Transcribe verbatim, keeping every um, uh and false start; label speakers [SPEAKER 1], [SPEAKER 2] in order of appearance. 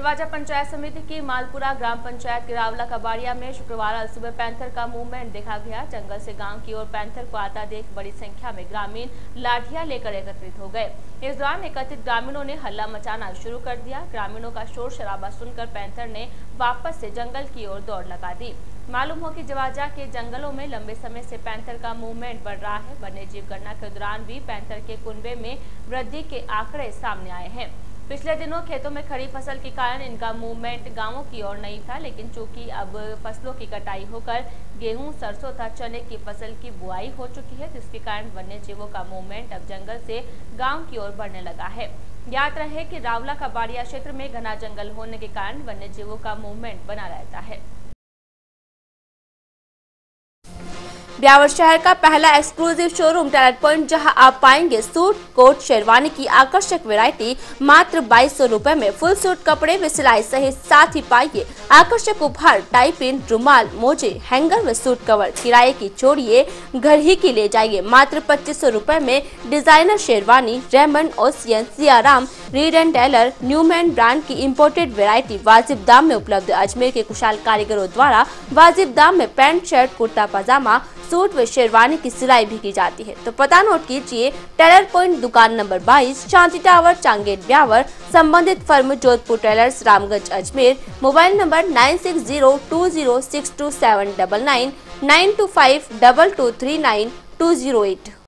[SPEAKER 1] दरवाजा पंचायत समिति की मालपुरा ग्राम पंचायत के रावला कबाड़िया में शुक्रवार सुबह पैंथर का मूवमेंट देखा गया। जंगल से गांव की ओर पैंथर को आता देख बड़ी संख्या में ग्रामीण लाठियां लेकर एकत्रित हो गए। इस दौरान एकत्रित ग्रामीणों ने हल्ला मचाना शुरू कर दिया। ग्रामीणों का शोर शराबा सुनकर पैंथर ने वापस से जंगल की ओर दौड़ लगा दी। मालूम हो कि जवाजा के जंगलों में लंबे समय से पैंथर का मूवमेंट बढ़ रहा है। वन्य जीव गणना के दौरान भी पैंथर के कुनबे में वृद्धि के आंकड़े सामने आए हैं। पिछले दिनों खेतों में खड़ी फसल के कारण इनका मूवमेंट गांवों की ओर नहीं था, लेकिन चूंकि अब फसलों की कटाई होकर गेहूं, सरसों तथा चने की फसल की बुआई हो चुकी है, जिसके कारण वन्य जीवों का मूवमेंट अब जंगल से गांव की ओर बढ़ने लगा है। याद रहे कि रावला कबाड़िया क्षेत्र में घना जंगल होने के कारण वन्य जीवों का मूवमेंट बना रहता है। ब्यावर शहर का पहला एक्सक्लूसिव शोरूम टैलेंट पॉइंट, जहां आप पाएंगे सूट, कोट, शेरवानी की आकर्षक वैरायटी मात्र बाईस सौ रूपए में। फुल सूट कपड़े में सिलाई सहित साथ ही पाइए आकर्षक उपहार, टाई पिन, रुमाल, मोजे, हैंगर व सूट कवर। किराए की छोड़िए, घर ही की ले जाइए मात्र पच्चीस सौ रूपए में। Designer sherwani, Raymond, Ocean, Siyaram, Reid and Taylor, Newman brand की इंपोर्टेड वैरायटी वाजिब दाम में उपलब्ध। अजमेर के कुशल कारीगरों द्वारा वाजिब दाम में pant, shirt, kurta pajama, suit व शेरवानी की सिलाई भी की जाती है। तो पता नोट कीजिए, टेलर पॉइंट, दुकान नंबर बाईस, शांति टावर, चांगेट, ब्यावर। संबंधित firm Jodhpur tailors, Ramganj, Ajmer. Mobile number nine six zero two zero six two seven double nine, nine two five double two three nine two zero eight.